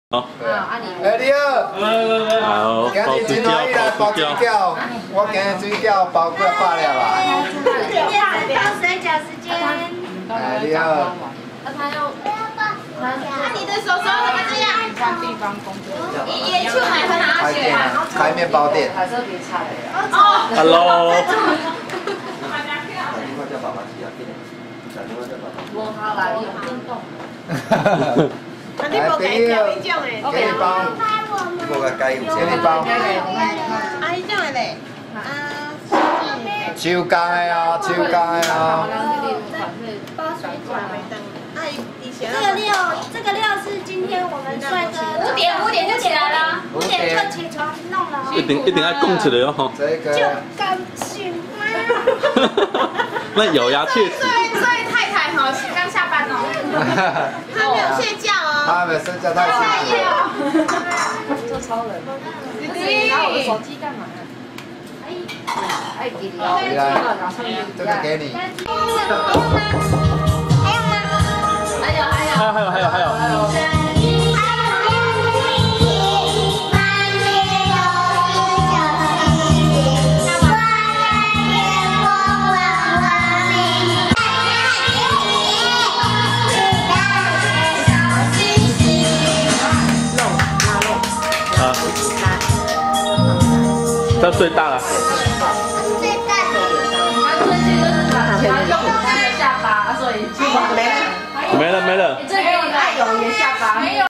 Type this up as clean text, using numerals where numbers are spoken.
好， 哎，你好， 好， 今日真欢喜来包水饺，我今日水饺包过100粒啦。 今天是包水饺时间。 哎，你好。 你的手手怎么这样？也去买和拿去买。 开面包店。 哦。 Hello。 我好啦，有震动。 哎，朋友，给你包。我个加油，给你包。 啊，迄种的嘞。 手工的哦，手工的哦。 包水饺。这个料是今天我们帅哥5点就起来了，5点就起床弄了。 一定要供起来哦哈。 这个。 就敢醒吗？ 那咬牙切齿。 所以太太哈是刚下班哦，她没有睡觉哦。 她没有睡觉，太辛苦了。 做超人，你拿我的手机干嘛？哎，给你哦， 这个给你。 还有。这最大了。 最大的。 他最近就是他用他的下巴，所以没了。 没了。 这个爱有也下巴。没有。